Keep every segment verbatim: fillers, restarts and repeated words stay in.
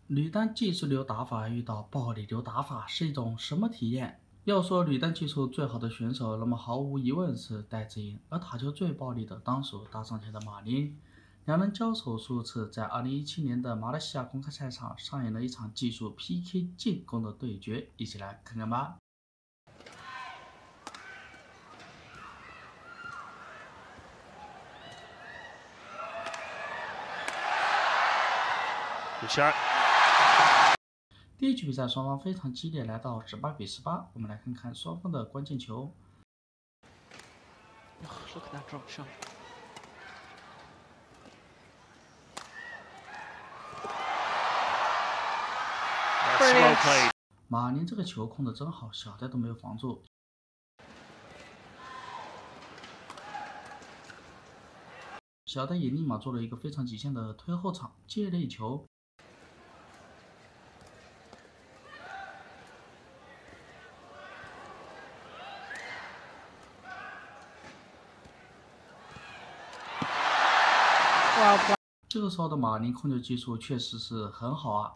履单技术流打法遇到暴力流打法是一种什么体验？要说履单技术最好的选手，那么毫无疑问是戴资颖，而打球最暴力的当属大上前的马宁。两人交手数次，在二零一七年的马来西亚公开赛场上演了一场技术 P K 进攻的对决，一起来看看吧。 Good shot. 第一局比赛双方非常激烈，来到十八比十八。我们来看看双方的关键球。 Oh, look at that drop shot. That's well played. 马宁这个球控的真好，小戴都没有防住。小戴也立马做了一个非常极限的推后场，接了一球。这个时候的马宁控球技术确实是很好啊。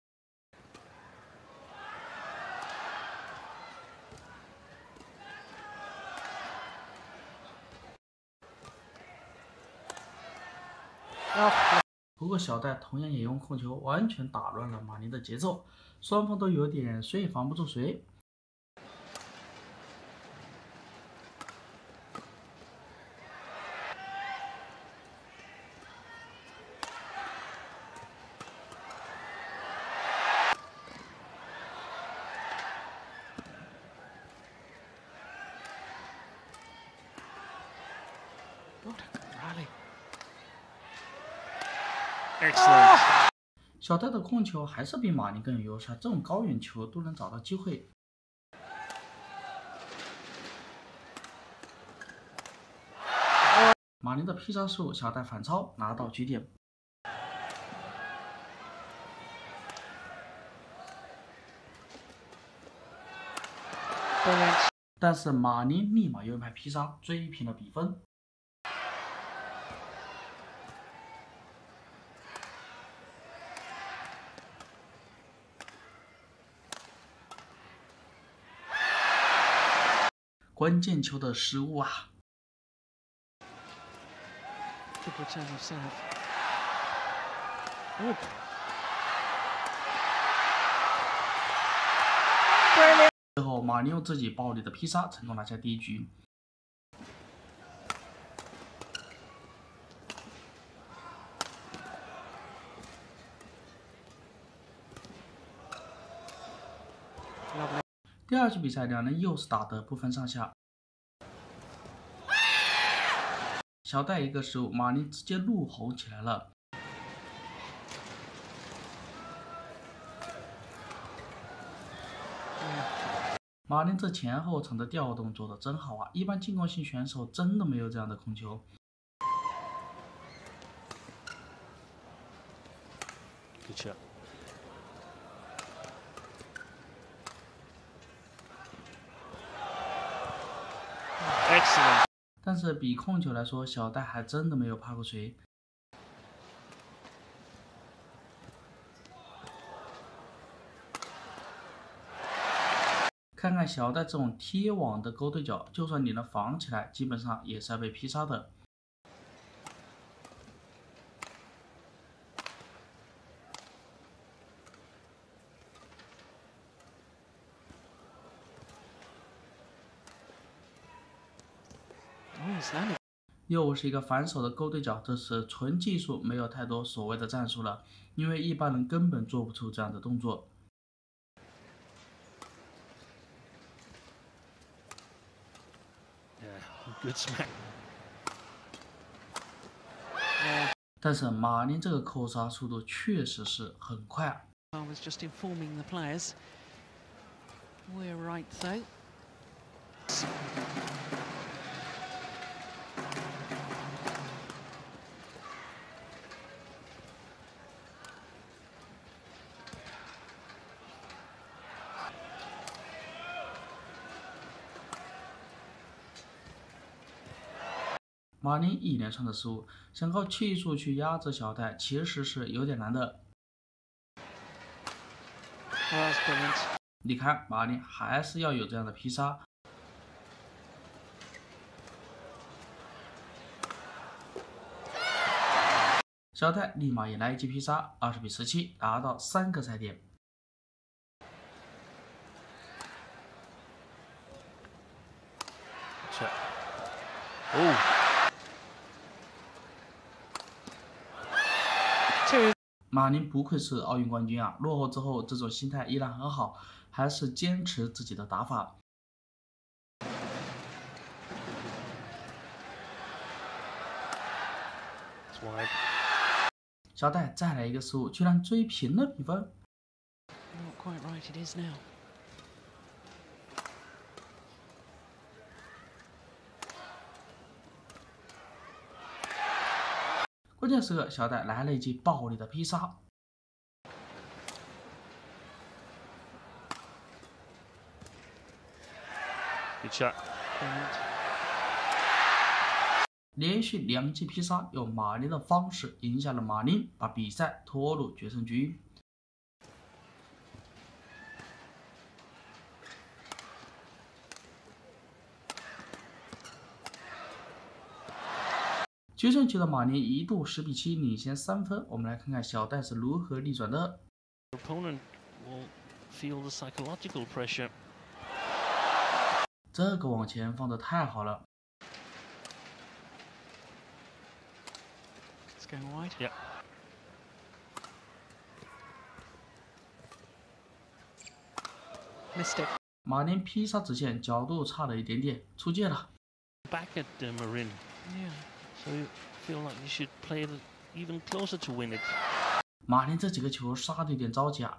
不过小戴同样也用控球完全打乱了马宁的节奏，双方都有点谁也防不住谁。 What a good rally. Excellent. 小戴的控球还是比马宁更有优势，这种高远球都能找到机会。马宁的劈杀失误，小戴反超拿到局点。但是马宁立马又一拍劈杀追平了比分。关键球的失误啊！ Good return of serve. Oh. Brilliant. 最后，马宁用自己暴力的劈杀成功拿下第一局。 Lovely. 第二局比赛，两人又是打得不分上下。小戴一个失误，马宁直接怒吼起来了。马宁这前后场的调动做得真好啊！一般进攻型选手真的没有这样的控球。 Good shot. Excellent. 但是比控球来说，小戴还真的没有怕过谁。看看小戴这种贴网的勾对角，就算你能防起来，基本上也是要被劈杀的。又是一个反手的勾对角，这是纯技术，没有太多所谓的战术了，因为一般人根本做不出这样的动作。 Yeah, good smack. 但是马宁这个扣杀速度确实是很快啊。 I was just informing the players. We're right though. 马宁一连串的失误，想靠技术去压制小戴，其实是有点难的。 Oh, that's brilliant. 你看，马林还是要有这样的劈杀。小戴立马也来一记劈杀，二十比十七，拿到三个赛点。 Oh. Two. 马林不愧是奥运冠军啊！落后之后，这种心态依然很好，还是坚持自己的打法。 It's wide. 小戴再来一个失误，居然追平了比分。 Not quite right, it is now. 关键时刻，小戴来了一记暴力的劈杀。 Good shot. Brilliant. 连续两记劈杀，用马林的方式赢下了马林，把比赛拖入决胜局。决胜局的马林一度十比七领先三分，我们来看看小戴是如何逆转的。 Your opponent will feel the psychological pressure. 这个往前放的太好了。 It's going wide. Yeah. Missed it. 马林劈杀直线角度差了一点点，出界了。 Back at the Marin. Yeah. So you feel like you should play it even closer to win it. 马林这几个球杀的有点着急啊。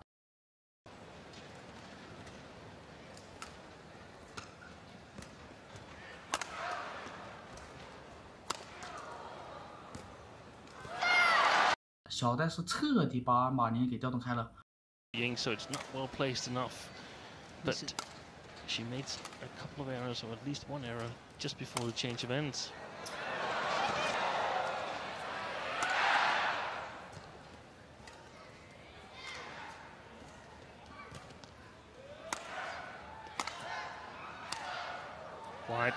小戴是彻底把马林给调动开了。 Ying, so it's not well placed enough. But Miss it. she made a couple of errors, or at least one error, just before the change of ends. Wide.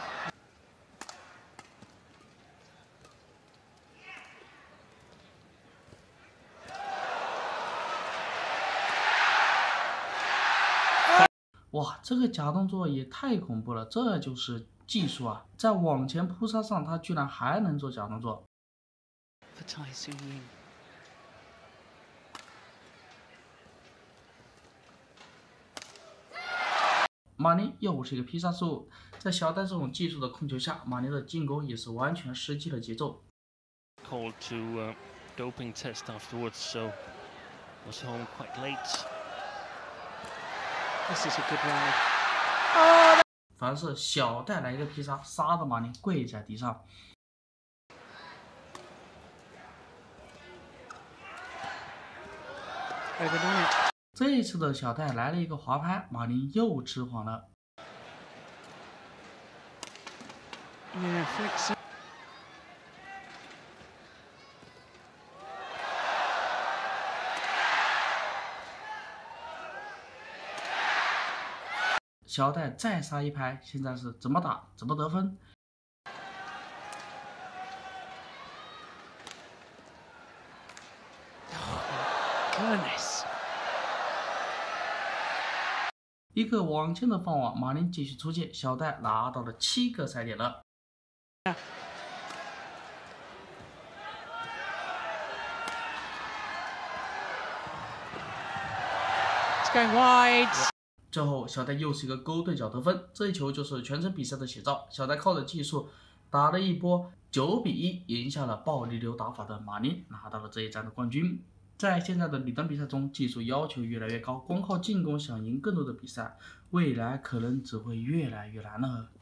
哇，这个假动作也太恐怖了，这就是技术啊！在往前扑杀上，他居然还能做假动作。 For Tai Su Ying. 马林又是一个劈杀失误，在小戴这种技术的控球下，马林的进攻也是完全失去了节奏。 Called to uh, doping test afterwards, so was home quite late. This is a good rally. 反而是小戴来一个劈杀，杀的马林跪在地上。 Overdone it. 这一次的小戴来了一个滑拍，马林又迟缓了。 Yeah, flicks. 小戴再杀一拍，现在是怎么打怎么得分。 Goodness. 一个往前的放网，马林继续出界，小戴拿到了七个赛点了。 It's going wide. 最后，小戴又是一个勾对角得分，这一球就是全程比赛的写照。小戴靠着技术打了一波九比一，赢下了暴力流打法的马林，拿到了这一站的冠军。在现在的女单比赛中，技术要求越来越高，光靠进攻想赢更多的比赛，未来可能只会越来越难了。